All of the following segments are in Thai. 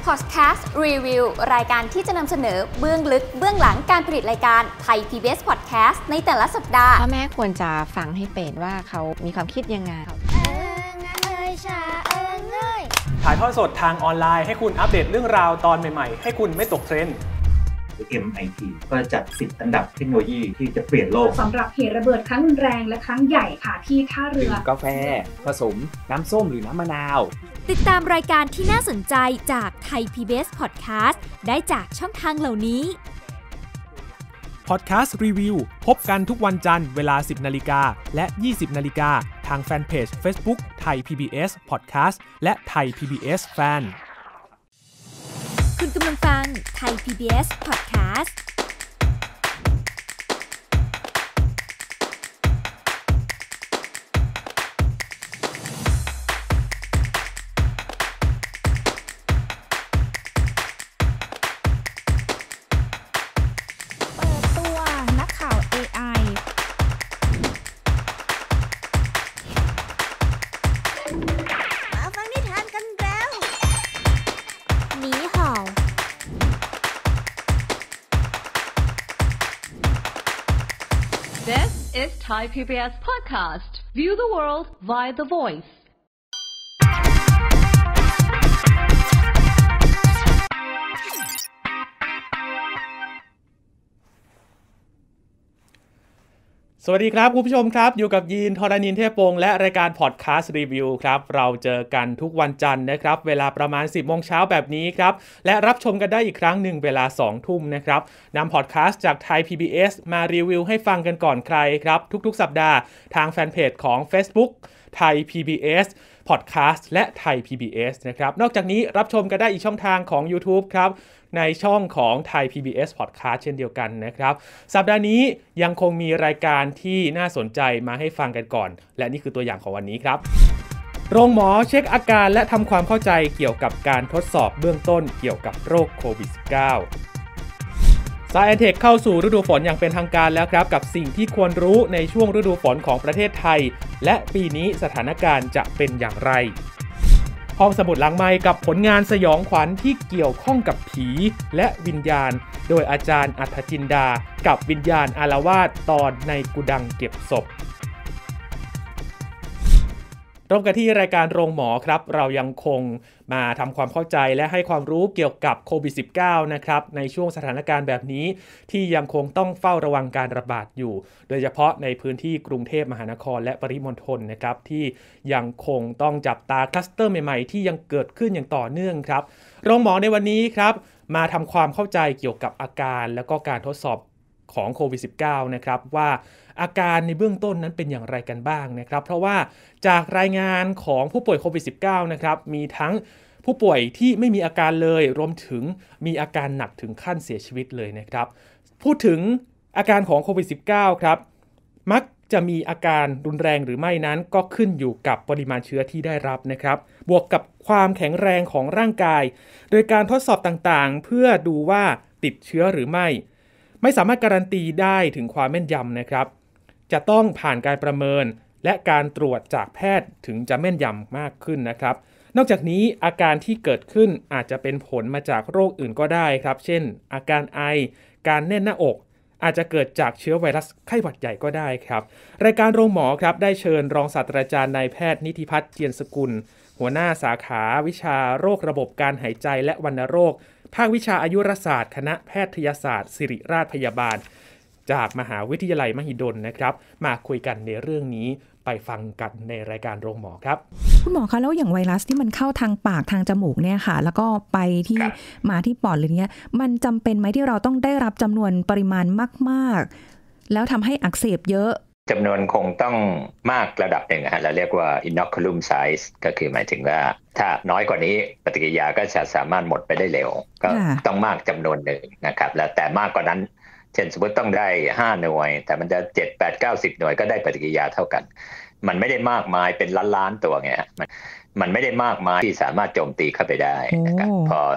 พอดแคสต์รีวิวรายการที่จะนำเสนอเบื้องลึกเบื้องหลังการผลิตรายการไทย PBS Podcast ในแต่ละสัปดาห์พ่อแม่ควรจะฟังให้เป็นว่าเขามีความคิดยังไงถ่ายทอดสดทางออนไลน์ให้คุณอัปเดตเรื่องราวตอนใหม่ๆให้คุณไม่ตกเทรนด์ MIT ก็จัด10 อันดับเทคโนโลยีที่จะเปลี่ยนโลกสำหรับเหตุระเบิดครั้งรุนแรงและครั้งใหญ่ค่ะที่ท่าเรือกาแฟผสมน้ำส้มหรือน้ำมะนาวติดตามรายการที่น่าสนใจจากไทย PBS Podcast ได้จากช่องทางเหล่านี้ Podcast Review พบกันทุกวันจันทร์เวลา 10 นาฬิกาและ 20 นาฬิกาทางแฟนเพจ Facebook ไทย PBS Podcast และไทย PBS Fan คุณกำลังฟังไทย PBS Podcast This is Thai PBS Podcast. View the world via the voice. สวัสดีครับคุณผู้ชมครับอยู่กับยีนทรณินเทพวงศ์และรายการพอดแคสต์รีวิวครับเราเจอกันทุกวันจันทร์นะครับเวลาประมาณ 10 โมงเช้าแบบนี้ครับและรับชมกันได้อีกครั้งหนึ่งเวลา 2 ทุ่มนะครับนำพอดแคสต์จากไทย PBS มารีวิวให้ฟังกันก่อนใครครับทุกๆสัปดาห์ทางแฟนเพจของ Facebook ไทย PBS Podcast และไทย PBS นะครับนอกจากนี้รับชมกันได้อีกช่องทางของ YouTube ครับในช่องของไทย PBS Podcast เช่นเดียวกันนะครับสัปดาห์นี้ยังคงมีรายการที่น่าสนใจมาให้ฟังกันก่อนและนี่คือตัวอย่างของวันนี้ครับโรงหมอเช็คอาการและทำความเข้าใจเกี่ยวกับการทดสอบเบื้องต้นเกี่ยวกับโรคโควิด -19 Science เข้าสู่ฤดูฝนอย่างเป็นทางการแล้วครับกับสิ่งที่ควรรู้ในช่วงฤดูฝนของประเทศไทยและปีนี้สถานการณ์จะเป็นอย่างไรห้องสมุดหลังไมค์กับผลงานสยองขวัญที่เกี่ยวข้องกับผีและวิญญาณโดยอาจารย์อัฏฐจินดากับวิญญาณอาละวาดตอนในกุดังเก็บศพเริ่มกันที่รายการโรงหมอครับเรายังคงมาทำความเข้าใจและให้ความรู้เกี่ยวกับโควิด -19 นะครับในช่วงสถานการณ์แบบนี้ที่ยังคงต้องเฝ้าระวังการระบาดอยู่โดยเฉพาะในพื้นที่กรุงเทพมหานครและปริมณฑลนะครับที่ยังคงต้องจับตาคลัสเตอร์ใหม่ๆที่ยังเกิดขึ้นอย่างต่อเนื่องครับโรงหมอในวันนี้ครับมาทำความเข้าใจเกี่ยวกับอาการและก็การทดสอบของโควิด -19 นะครับว่าอาการในเบื้องต้นนั้นเป็นอย่างไรกันบ้างนะครับเพราะว่าจากรายงานของผู้ป่วยโควิด -19 นะครับมีทั้งผู้ป่วยที่ไม่มีอาการเลยรวมถึงมีอาการหนักถึงขั้นเสียชีวิตเลยนะครับพูดถึงอาการของโควิด -19 ครับมักจะมีอาการรุนแรงหรือไม่นั้นก็ขึ้นอยู่กับปริมาณเชื้อที่ได้รับนะครับบวกกับความแข็งแรงของร่างกายโดยการทดสอบต่างๆเพื่อดูว่าติดเชื้อหรือไม่สามารถการันตีได้ถึงความแม่นยำนะครับจะต้องผ่านการประเมินและการตรวจจากแพทย์ถึงจะแม่นยำมากขึ้นนะครับนอกจากนี้อาการที่เกิดขึ้นอาจจะเป็นผลมาจากโรคอื่นก็ได้ครับเช่นอาการไอการแน่นหน้าอกอาจจะเกิดจากเชื้อไวรัสไข้หวัดใหญ่ก็ได้ครับรายการโรงหมอครับได้เชิญรองศาสตราจารย์นายแพทย์นิติพัฒน์เจียนสกุลหัวหน้าสาขาวิชาโรคระบบการหายใจและวัณโรคภาควิชาอายุรศาสตร์คณะแพทยศาสตร์ศิริราชพยาบาลจากมหาวิทยาลัยมหิดลนะครับมาคุยกันในเรื่องนี้ไปฟังกันในรายการโรงหมอครับคุณหมอคะแล้วอย่างไวรัสที่มันเข้าทางปากทางจมูกเนี่ยค่ะแล้วก็ไปที่มาที่ปอดหรือเนี้ยมันจำเป็นไหมที่เราต้องได้รับจำนวนปริมาณมากๆแล้วทำให้อักเสบเยอะจำนวนคงต้องมากระดับหนึ่งเราเรียกว่า inoculum size ก็คือหมายถึงว่าถ้าน้อยกว่านี้ปฏิกิริยาก็จะสามารถหมดไปได้เร็วก็ต้องมากจำนวนหนึ่งนะครับแล้วแต่มากกว่านั้นเช่นสมมติต้องได้5หน่วยแต่มันจะ7 8 9 10หน่วยก็ได้ปฏิกิริยาเท่ากันมันไม่ได้มากมายเป็นล้านๆตัวไงมันไม่ได้มากมายที่สามารถโจมตีเข้าไปได้นะครับพอ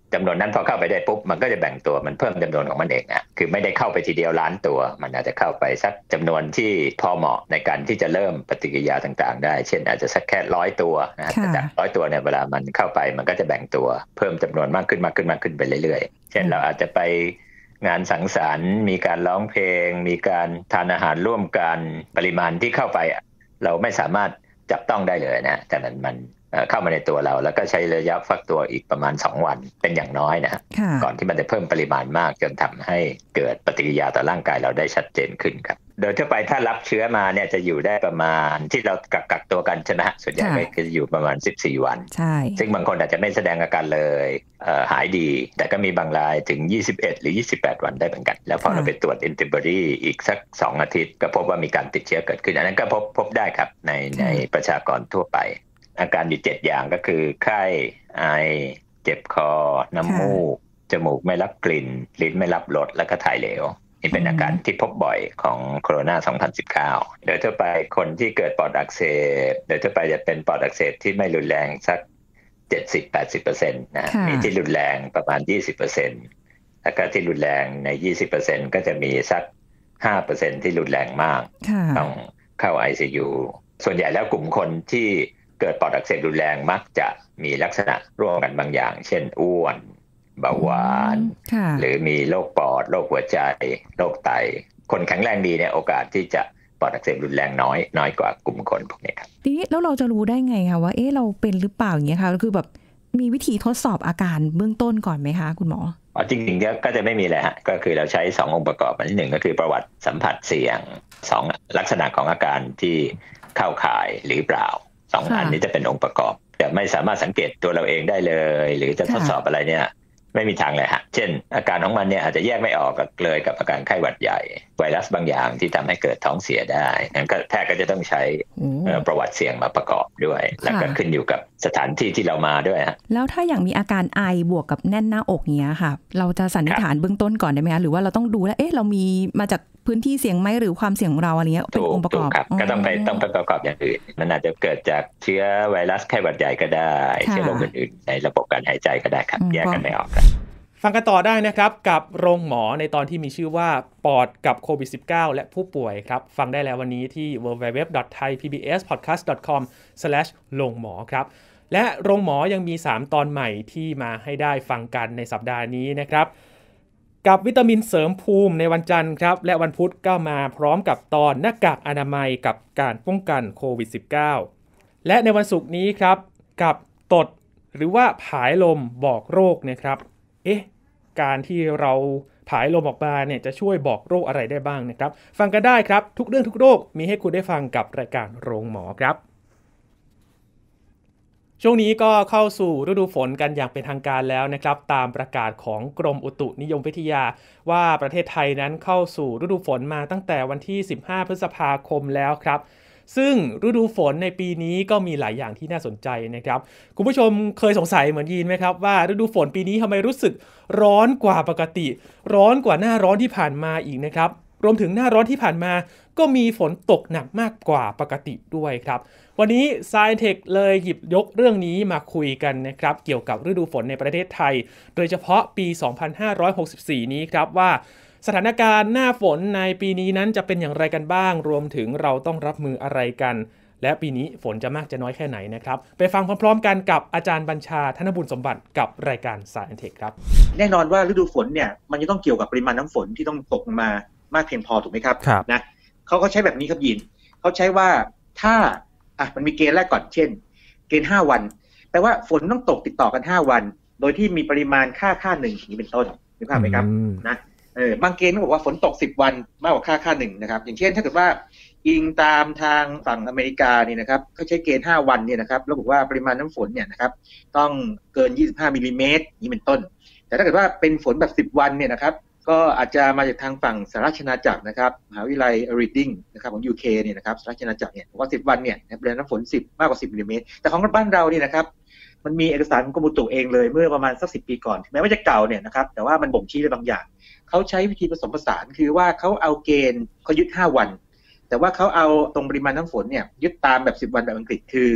จำนวนนั้นพอเข้าไปได้ปุ๊บมันก็จะแบ่งตัวมันเพิ่มจำนวนของมันเองอะคือไม่ได้เข้าไปทีเดียวล้านตัวมันอาจจะเข้าไปสักจำนวนที่พอเหมาะในการที่จะเริ่มปฏิกิริยาต่างๆได้เช่นอาจจะสักแค่100ตัวนะจาก100ตัวเนี่ยเวลามันเข้าไปมันก็จะแบ่งตัวเพิ่มจำนวนมากขึ้นไปเรื่อยๆเช่นเราอาจจะไปงานสังสรรค์มีการร้องเพลงมีการทานอาหารร่วมกันปริมาณที่เข้าไปเราไม่สามารถจับต้องได้เลยนะแต่มันเข้ามาในตัวเราแล้วก็ใช้ระยะฟักตัวอีกประมาณ2วันเป็นอย่างน้อยนะก่อนที่มันจะเพิ่มปริมาณมากจนทำให้เกิดปฏิกิริยาต่อร่างกายเราได้ชัดเจนขึ้นครับโดยทั่วไปถ้ารับเชื้อมาเนี่ยจะอยู่ได้ประมาณที่เรากักตัวกันใช่ไหมฮะส่วนใหญ่ก็จะอยู่ประมาณ14วันใช่ซึ่งบางคนอาจจะไม่แสดงอาการเลยหายดีแต่ก็มีบางรายถึง21หรือ28วันได้เหมือนกันแล้วพอเราไปตรวจแอนติบอดีอีกสัก2อาทิตย์ก็พบว่ามีการติดเชื้อเกิดขึ้นอันนั้นก็พบได้ครับในประชากรทั่วไปอาการอยู่7อย่างก็คือไข้ไอเจ็บคอน้ำมูกจมูกไม่รับกลิ่นลิ้นไม่รับรสแล้วก็ถ่ายเหลวนี่เป็นอาการที่พบบ่อยของโคโรนา2019โดยทั่วไปคนที่เกิดปอดอักเสบโดยทั่วไปจะเป็นปอดอักเสบที่ไม่รุนแรงสัก 70-80% นะมีที่รุนแรงประมาณ 20% แล้วก็ที่รุนแรงใน 20% ก็จะมีสัก 5% ที่รุนแรงมากต้องเข้า ICU ส่วนใหญ่แล้วกลุ่มคนที่เกิดปอดอักเสบรุนแรงมักจะมีลักษณะร่วมกันบางอย่างเช่นอ้วนเบาหวานหรือมีโรคปอดโรคหัวใจโรคไตคนแข็งแรงดีเนี่ยโอกาสที่จะปอดอักเสบรุนแรงน้อยกว่ากลุ่มคนพวกนี้ครับทีนี้แล้วเราจะรู้ได้ไงคะว่าเราเป็นหรือเปล่าอย่างเงี้ยค่ะคือแบบมีวิธีทดสอบอาการเบื้องต้นก่อนไหมคะคุณหมอจริงๆก็จะไม่มีเลยฮะก็คือเราใช้2องค์ประกอบอันที่1ก็คือประวัติสัมผัสเสี่ยง2ลักษณะของอาการที่เข้าข่ายหรือเปล่า2อันนี้จะเป็นองค์ประกอบแต่ไม่สามารถสังเกตตัวเราเองได้เลยหรือจะทดสอบอะไรเนี่ยไม่มีทางเลยฮะเช่นอาการของมันเนี่ยอาจจะแยกไม่ออกเลยกับอาการไข้หวัดใหญ่ไวรัสบางอย่างที่ทำให้เกิดท้องเสียได้งั้นก็แพทย์ก็จะต้องใช้ประวัติเสี่ยงมาประกอบด้วยแล้วก็ขึ้นอยู่กับสถานที่ที่เรามาด้วยฮะแล้วถ้าอย่างมีอาการไอบวกกับแน่นหน้าอกเนี้ยค่ะเราจะสันนิษฐานเบื้องต้นก่อนได้ไหมคะหรือว่าเราต้องดูแล้วเรามีมาจากพื้นที่เสี่ยงไหมหรือความเสี่ยงของเราอะไรเงี้ยเป็นองค์ประกอบก็ต้องไปประกอบอย่างอื่นมันอาจจะเกิดจากเชื้อไวรัสไข้หวัดใหญ่ก็ได้เชื้อโรคอื่นๆในระบบการหายใจก็ได้ครับแยกกันไม่ออกกันฟังกันต่อได้นะครับกับโรงหมอในตอนที่มีชื่อว่าปอดกับโควิด -19 และผู้ป่วยครับฟังได้แล้ววันนี้ที่ www.thaipbspodcast.com/โรงหมอครับและโรงหมอยังมี3ตอนใหม่ที่มาให้ได้ฟังกันในสัปดาห์นี้นะครับกับวิตามินเสริมภูมิในวันจันทร์ครับและวันพุธก็มาพร้อมกับตอนหน้ากากอนามัยกับการป้องกันโควิด -19 และในวันศุกร์นี้ครับกับตดหรือว่าผายลมบอกโรคนะครับการที่เราผายลมออกมาเนี่ยจะช่วยบอกโรคอะไรได้บ้างนะครับฟังกันได้ครับทุกเรื่องทุกโรคมีให้คุณได้ฟังกับรายการโรงหมอครับช่วงนี้ก็เข้าสู่ฤดูฝนกันอย่างเป็นทางการแล้วนะครับตามประกาศของกรมอุตุนิยมวิทยาว่าประเทศไทยนั้นเข้าสู่ฤดูฝนมาตั้งแต่วันที่15พฤษภาคมแล้วครับซึ่งฤดูฝนในปีนี้ก็มีหลายอย่างที่น่าสนใจนะครับคุณผู้ชมเคยสงสัยเหมือนยีนไหมครับว่าฤดูฝนปีนี้ทำไมรู้สึกร้อนกว่าปกติร้อนกว่าหน้าร้อนที่ผ่านมาอีกนะครับรวมถึงหน้าร้อนที่ผ่านมาก็มีฝนตกหนักมากกว่าปกติด้วยครับวันนี้ Science Tech เลยหยิบยกเรื่องนี้มาคุยกันนะครับเกี่ยวกับฤดูฝนในประเทศไทยโดยเฉพาะปี 2564 นี้ครับว่าสถานการณ์หน้าฝนในปีนี้นั้นจะเป็นอย่างไรกันบ้างรวมถึงเราต้องรับมืออะไรกันและปีนี้ฝนจะมากจะน้อยแค่ไหนนะครับไปฟังพร้อมๆกันกับอาจารย์บัญชาธนบุญสมบัติกับรายการ Science Tech ครับแน่นอนว่าฤดูฝนเนี่ยมันจะต้องเกี่ยวกับปริมาณน้ำฝนที่ต้องตกมามากเพียงพอถูกไหมครับนะเขาก็ใช้แบบนี้ครับยินเขาใช้ว่าถ้ามันมีเกณฑ์แรกก่อนเช่นเกณฑ์5วันแปลว่าฝนต้องตกติดต่อกัน5วันโดยที่มีปริมาณค่า1นี้เป็นต้นนึกภาพไหมครับนะบางเกณฑ์เขาบอกว่าฝนตก10วันมากกว่าค่า1นะครับอย่างเช่นถ้าเกิดว่าอิงตามทางฝั่งอเมริกานี่นะครับเขาใช้เกณฑ์5วันเนี่ยนะครับแล้วบอกว่าปริมาณน้ำฝนเนี่ยนะครับต้องเกิน25มิลลิเมตรนี้เป็นต้นแต่ถ้าเกิดว่าเป็นฝนแบบ10วันเนี่ยนะครับก็อาจจะมาจากทางฝั่งสหราชอาณาจักรนะครับมหาวิทยาลัยรีดดิ้งนะครับของ UK เนี่ยนะครับสหราชอาณาจักรเนี่ยบอกว่า10วันเนี่ยปริมาณน้ำฝน10มากกว่า10มิลลิเมตรแต่ของบ้านเราเนี่ยนะครับมันมีเอกสารของกรมอุตุเองเลยเมื่อประมาณสัก10ปีก่อนแม้ว่าจะเก่าเนี่ยนะครับแต่ว่ามันบ่งชี้อะไรบางอย่างเขาใช้วิธีผสมผสานคือว่าเขาเอาเกณฑ์เขายึด5วันแต่ว่าเขาเอาตรงปริมาณน้ำฝนเนี่ยยึดตามแบบ10วันแบบอังกฤษคือ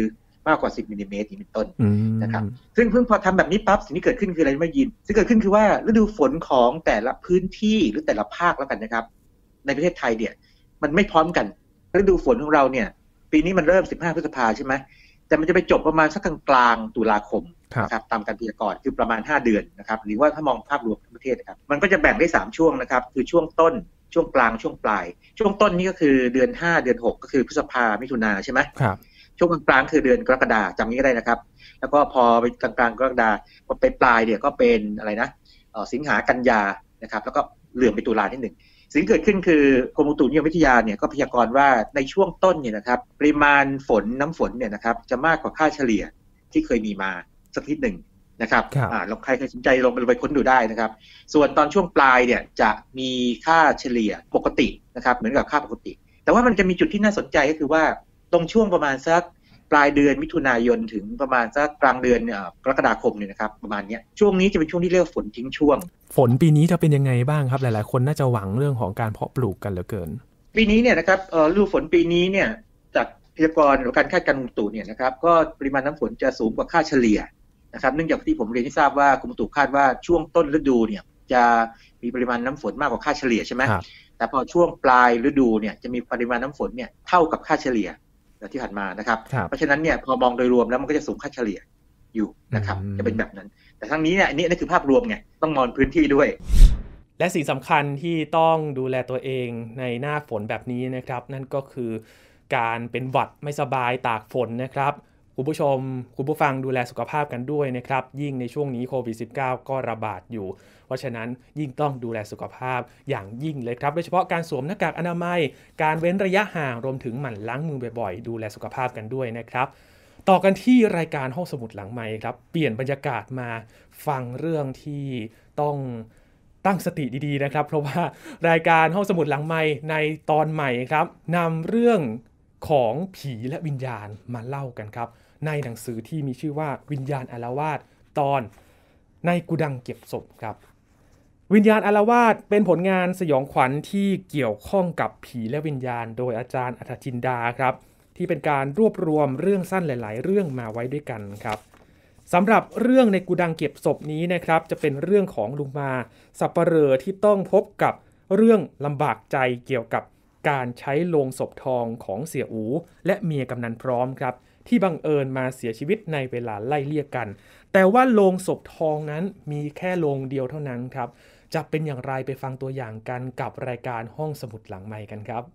มากกว่า10มิลลิเมตรเป็นต้นนะครับซึ่งพอทำแบบนี้ปั๊บสิ่งที่เกิดขึ้นคืออะไรไม่ยินสิ่งที่เกิดขึ้นคือว่าฤดูฝนของแต่ละพื้นที่หรือแต่ละภาคแล้วกันนะครับในประเทศไทยเนี่ยมันไม่พร้อมกันฤดูฝนของเราเนี่ยปีนี้มันเริ่ม15พฤษภาใช่ไหมแต่มันจะไปจบประมาณสักกลางตุลาคมนะครับตามการพยากรณ์คือประมาณ5เดือนนะครับหรือว่าถ้ามองภาพรวมทั้งประเทศนะครับมันก็จะแบ่งได้3ช่วงนะครับคือช่วงต้นช่วงกลางช่วงปลายช่วงต้นนี่ก็คือเดือน5เดือน6ก็คือพฤษภามิถุนาใช่ไหมครับช่วงกลางคือเดือนกรกฎาคมจำนี้ก็ได้นะครับแล้วก็พอไปกลางกรกฎาคมพอไปปลายเนี่ยก็เป็นอะไรนะสิงหากันยานะครับแล้วก็เหลื่อมไปตุลานิดหนึ่งสิ่งที่เกิดขึ้นคือกรมอุตุนิยมวิทยาเนี่ยก็พยากรณ์ว่าในช่วงต้นเนี่ยนะครับปริมาณน้ำฝนเนี่ยนะครับจะมากกว่าค่าเฉลี่ยที่เคยมีมาสักนิดหนึ่งนะครับลองใครสนใจลองไปค้นดูได้นะครับส่วนตอนช่วงปลายเนี่ยจะมีค่าเฉลี่ยปกตินะครับเหมือนกับค่าปกติแต่ว่ามันจะมีจุดที่น่าสนใจก็คือว่าตรงช่วงประมาณสักปลายเดือนมิถุนายนถึงประมาณสักกลางเดือนกรกฎาคมเนี่ยนะครับประมาณนี้ช่วงนี้จะเป็นช่วงที่เรียกฝนทิ้งช่วงฝนปีนี้จะเป็นยังไงบ้างครับหลายๆคนน่าจะหวังเรื่องของการเพาะปลูกกันเหลือเกินปีนี้เนี่ยนะครับฤดูฝนปีนี้เนี่ยจากพยากรณ์หรือการคาดการณ์อุตุเนี่ยนะครับก็ปริมาณน้ำฝนจะสูงกว่าค่าเฉลี่ยนะครับเนื่องจากที่ผมเรียนให้ทราบว่ากรมอุตุคาดว่าช่วงต้นฤดูเนี่ยจะมีปริมาณน้ำฝนมากกว่าค่าเฉลี่ยใช่ไหมแต่พอช่วงปลายฤดูเนี่ยจะมีปริมาณน้ำฝนเนี่ยเท่ากับค่าเฉลี่ยที่ผ่านมานะครับเพราะฉะนั้นเนี่ยพอมองโดยรวมแล้วมันก็จะสูงค่าเฉลี่ยอยู่นะครับจะเป็นแบบนั้นแต่ทั้งนี้เนี่ยอันนี้คือภาพรวมไงต้องมองพื้นที่ด้วยและสิ่งสำคัญที่ต้องดูแลตัวเองในหน้าฝนแบบนี้นะครับนั่นก็คือการเป็นหวัดไม่สบายตากฝนนะครับคุณผู้ชมคุณผู้ฟังดูแลสุขภาพกันด้วยนะครับยิ่งในช่วงนี้โควิด -19 ก็ระบาดอยู่เพราะฉะนั้นยิ่งต้องดูแลสุขภาพอย่างยิ่งเลยครับโดยเฉพาะการสวมหน้ากากอนามัยการเว้นระยะห่างรวมถึงหมั่นล้างมือบ่อยๆดูแลสุขภาพกันด้วยนะครับต่อกันที่รายการห้องสมุดหลังไมค์ครับเปลี่ยนบรรยากาศมาฟังเรื่องที่ต้องตั้งสติดีๆนะครับเพราะว่ารายการห้องสมุดหลังไมค์ในตอนใหม่ครับนำเรื่องของผีและวิญญาณมาเล่ากันครับในหนังสือที่มีชื่อว่าวิญญาณอาละวาดตอนในกุดังเก็บศพครับวิญญาณอาละวาดเป็นผลงานสยองขวัญที่เกี่ยวข้องกับผีและวิญญาณโดยอาจารย์อัฏฐจินดาครับที่เป็นการรวบรวมเรื่องสั้นหลายๆเรื่องมาไว้ด้วยกันครับสำหรับเรื่องในกุดังเก็บศพนี้นะครับจะเป็นเรื่องของลุงมาสัปเหร่อที่ต้องพบกับเรื่องลำบากใจเกี่ยวกับการใช้โลงศพทองของเสี่ยอูและเมียกำนันพร้อมครับที่บังเอิญมาเสียชีวิตในเวลาไล่เลี่ยกันแต่ว่าโลงศพทองนั้นมีแค่โลงเดียวเท่านั้นครับจะเป็นอย่างไรไปฟังตัวอย่างกันกับรายการห้องสมุดหลังไมค์กันครับ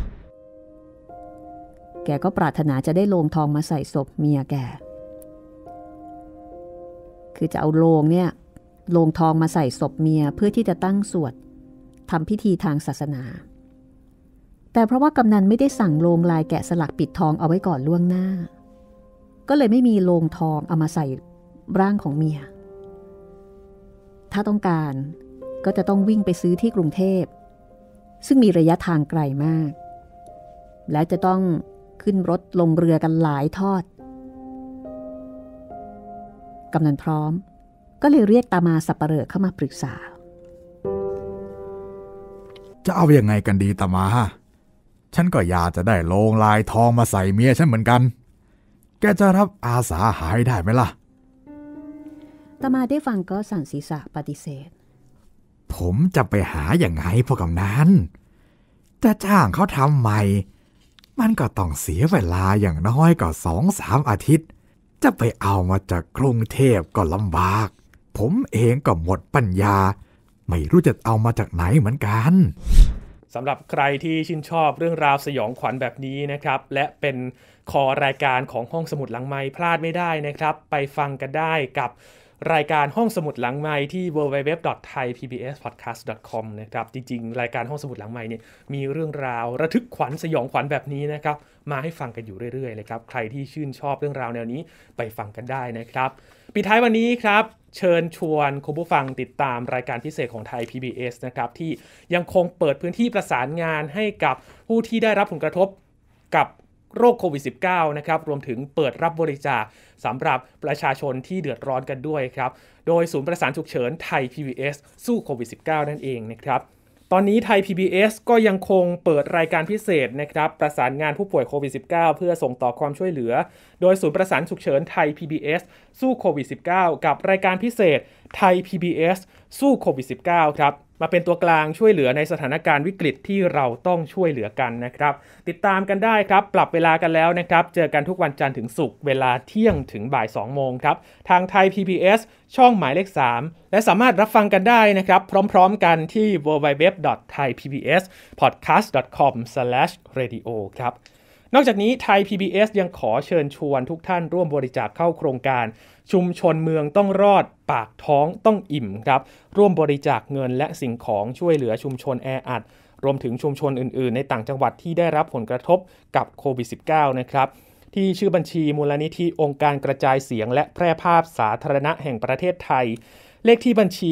แกก็ปรารถนาจะได้โลงทองมาใส่ศพเมียแกคือจะเอาโลงเนี่ยโลงทองมาใส่ศพเมียเพื่อที่จะตั้งสวดทำพิธีทางศาสนาแต่เพราะว่ากำนันไม่ได้สั่งโลงลายแกะสลักปิดทองเอาไว้ก่อนล่วงหน้าก็เลยไม่มีโลงทองเอามาใส่ร่างของเมียถ้าต้องการก็จะต้องวิ่งไปซื้อที่กรุงเทพซึ่งมีระยะทางไกลมากและจะต้องขึ้นรถลงเรือกันหลายทอดกำนันพร้อมก็เลยเรียกตามาสัปเหร่อเข้ามาปรึกษาจะเอายังไงกันดีตามาฉันก็อยากจะได้โลงลายทองมาใส่เมียฉันเหมือนกันแกจะรับอาสาหายได้ไหมล่ะตามาได้ฟังก็สั่นศีรษะปฏิเสธผมจะไปหาอย่างไงพวกกำนันจะจ้างเขาทำใหม่มันก็ต้องเสียเวลาอย่างน้อยก็2-3 อาทิตย์จะไปเอามาจากกรุงเทพก็ลำบากผมเองก็หมดปัญญาไม่รู้จะเอามาจากไหนเหมือนกันสำหรับใครที่ชื่นชอบเรื่องราวสยองขวัญแบบนี้นะครับและเป็นคอรายการของห้องสมุดหลังไมค์พลาดไม่ได้นะครับไปฟังกันได้กับรายการห้องสมุดหลังไมค์ที่ www.thaipbspodcast.com นะครับจริงๆรายการห้องสมุดหลังไมค์เนี่ยมีเรื่องราวระทึกขวัญสยองขวัญแบบนี้นะครับมาให้ฟังกันอยู่เรื่อยๆเลยครับใครที่ชื่นชอบเรื่องราวแนวนี้ไปฟังกันได้นะครับปิดท้ายวันนี้ครับเชิญชวนคุณผู้ฟังติดตามรายการพิเศษของไทย PBS นะครับที่ยังคงเปิดพื้นที่ประสานงานให้กับผู้ที่ได้รับผลกระทบกับโรคโควิด -19 นะครับรวมถึงเปิดรับบริจาคสำหรับประชาชนที่เดือดร้อนกันด้วยครับโดยศูนย์ประสานฉุกเฉินไทย PBS สู้โควิด -19 นั่นเองนะครับตอนนี้ไทย PBS ก็ยังคงเปิดรายการพิเศษนะครับประสานงานผู้ป่วยโควิด -19 เพื่อส่งต่อความช่วยเหลือโดยศูนย์ประสานฉุกเฉินไทย PBS สู้โควิด -19 กับรายการพิเศษไทย PBS สู้โควิด -19 ครับมาเป็นตัวกลางช่วยเหลือในสถานการณ์วิกฤตที่เราต้องช่วยเหลือกันนะครับติดตามกันได้ครับปรับเวลากันแล้วนะครับเจอกันทุกวันจันทร์ถึงศุกร์เวลาเที่ยงถึงบ่าย 2 โมงครับทางไทย PBS ช่องหมายเลข 3 และสามารถรับฟังกันได้นะครับพร้อมๆกันที่ www.thaipbspodcast.com/radio ครับนอกจากนี้ไทย PBS ยังขอเชิญชวนทุกท่านร่วมบริจาคเข้าโครงการชุมชนเมืองต้องรอดปากท้องต้องอิ่มครับร่วมบริจาคเงินและสิ่งของช่วยเหลือชุมชนแออัดรวมถึงชุมชนอื่นๆในต่างจังหวัดที่ได้รับผลกระทบกับโควิด -19 นะครับที่ชื่อบัญชีมูลนิธิองค์การกระจายเสียงและแพร่ภาพสาธารณะแห่งประเทศไทยเลขที่บัญชี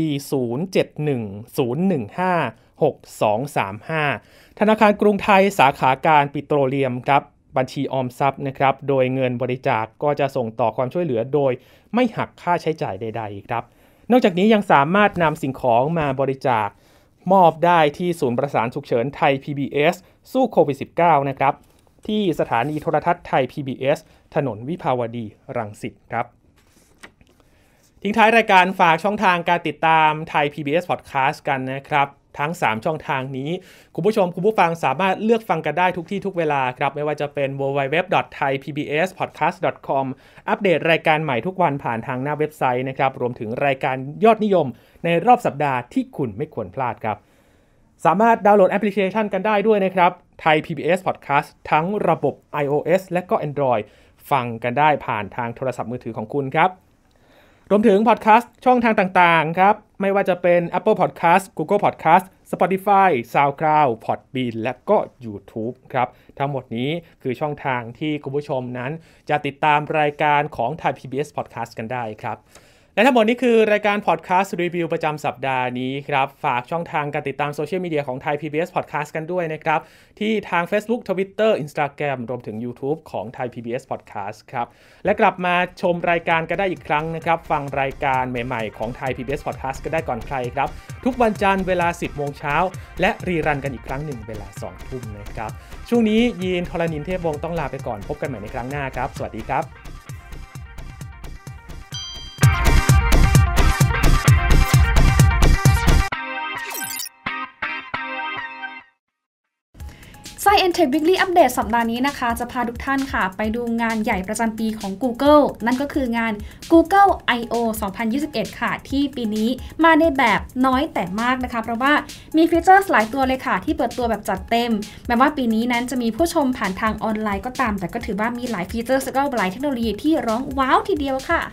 0710156235 ธนาคารกรุงไทยสาขาการปิโตรเลียมครับบัญชีออมทรัพย์นะครับโดยเงินบริจาคก็จะส่งต่อความช่วยเหลือโดยไม่หักค่าใช้จ่ายใดๆครับนอกจากนี้ยังสามารถนำสิ่งของมาบริจาคมอบได้ที่ศูนย์ประสานฉุกเฉินไทย PBS สู้โควิด -19 นะครับที่สถานีโทรทัศน์ไทย PBS ถนนวิภาวดีรังสิตครับทิ้งท้ายรายการฝากช่องทางการติดตามไทย PBS Podcast กันนะครับทั้ง3ช่องทางนี้คุณผู้ชมคุณผู้ฟังสามารถเลือกฟังกันได้ทุกที่ทุกเวลาครับไม่ว่าจะเป็น www.thaipbspodcast.com อัปเดตรายการใหม่ทุกวันผ่านทางหน้าเว็บไซต์นะครับรวมถึงรายการยอดนิยมในรอบสัปดาห์ที่คุณไม่ควรพลาดครับสามารถดาวน์โหลดแอปพลิเคชันกันได้ด้วยนะครับไทย PBS Podcast ทั้งระบบ iOS และก็ Android ฟังกันได้ผ่านทางโทรศัพท์มือถือของคุณครับรวมถึงพอดแคสต์ช่องทางต่างๆครับไม่ว่าจะเป็น Apple Podcast Google Podcast Spotify SoundCloud Podbean และก็ YouTube ครับทั้งหมดนี้คือช่องทางที่คุณผู้ชมนั้นจะติดตามรายการของ Thai PBS Podcast กันได้ครับและทั้งหมดนี้คือรายการ Podcast Review ประจำสัปดาห์นี้ครับฝากช่องทางการติดตามโซเชียลมีเดียของ Thai PBS Podcast กันด้วยนะครับที่ทาง Facebook Twitter Instagram รวมถึง YouTube ของ Thai PBS Podcast ครับและกลับมาชมรายการกันได้อีกครั้งนะครับฟังรายการใหม่ๆของ Thai PBS Podcast ก็ได้ก่อนใครครับทุกวันจันทร์เวลา 10 โมงเช้าและรีรันกันอีกครั้งหนึ่งเวลา 2 ทุ่มนะครับช่วงนี้ยีน ธรณินทร์ เทพวงศ์ต้องลาไปก่อนพบกันใหม่ในครั้งหน้าครับสวัสดีครับ Science Tech Weekly Update สัปดาห์นี้นะคะจะพาทุกท่านค่ะไปดูงานใหญ่ประจำปีของ Google นั่นก็คืองาน Google I/O 2021 ค่ะที่ปีนี้มาในแบบน้อยแต่มากนะคะเพราะว่ามีฟีเจอร์หลายตัวเลยค่ะที่เปิดตัวแบบจัดเต็มแม้ว่าปีนี้นั้นจะมีผู้ชมผ่านทางออนไลน์ก็ตามแต่ก็ถือว่ามีหลายฟีเจอร์และก็หลายเทคโนโลยีที่ร้องว้าวทีเดียวค่ะ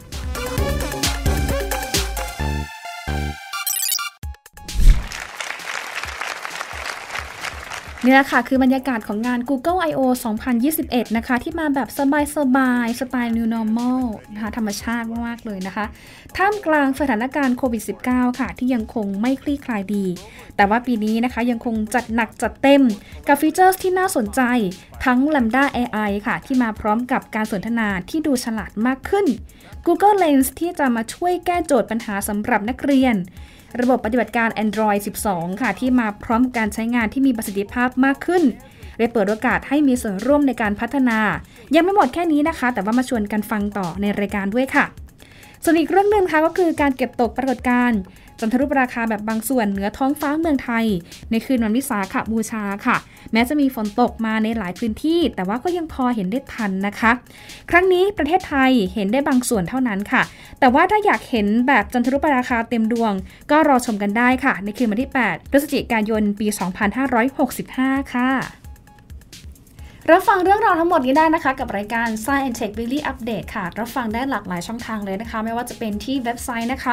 นี่แหละค่ะคือบรรยากาศของงาน Google I/O 2021 นะคะที่มาแบบสบายๆสไตล์ New Normal นะคะธรรมชาติมากๆเลยนะคะท่ามกลางสถานการณ์โควิด -19 ค่ะที่ยังคงไม่คลี่คลายดีแต่ว่าปีนี้นะคะยังคงจัดหนักจัดเต็มกับฟีเจอร์ที่น่าสนใจทั้ง Lambda AI ค่ะที่มาพร้อมกับการสนทนาที่ดูฉลาดมากขึ้น Google Lens ที่จะมาช่วยแก้โจทย์ปัญหาสำหรับนักเรียนระบบปฏิบัติการ Android 12 ค่ะที่มาพร้อมการใช้งานที่มีประสิทธิภาพมากขึ้นได้เปิดโอกาสให้มีส่วนร่วมในการพัฒนายังไม่หมดแค่นี้นะคะแต่ว่ามาชวนกันฟังต่อในรายการด้วยค่ะส่วนอีกเรื่องนึงค่ะก็คือการเก็บตกปรากฏการณ์จันทรุปราคาแบบบางส่วนเหนือท้องฟ้าเมืองไทยในคืนวันวิสาขบูชาค่ะแม้จะมีฝนตกมาในหลายพื้นที่แต่ว่าก็ยังพอเห็นได้ทันนะคะครั้งนี้ประเทศไทยเห็นได้บางส่วนเท่านั้นค่ะแต่ว่าถ้าอยากเห็นแบบจันทรุปราคาเต็มดวงก็รอชมกันได้ค่ะในคืนวันที่ 8 พฤศจิกายน ปี 2565 ค่ะรับฟังเรื่องราวทั้งหมดนี้ได้นะคะกับรายการ Science Tech Weekly Update ค่ะรับฟังได้หลากหลายช่องทางเลยนะคะไม่ว่าจะเป็นที่เว็บไซต์นะคะ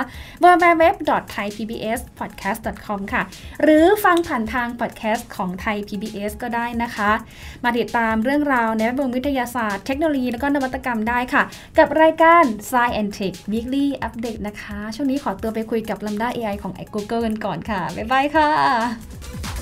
www.thaipbspodcast.com ค่ะหรือฟังผ่านทางพอดแคสต์ของ Thai PBS ก็ได้นะคะมาติดตามเรื่องราวในแวดวงวิทยาศาสตร์เทคโนโลยีและก็นวัตกรรมได้ค่ะกับรายการ Science Tech Weekly Update นะคะช่วงนี้ขอตัวไปคุยกับ Lambda AI ของ Google กันก่อนค่ะบ๊ายบายค่ะ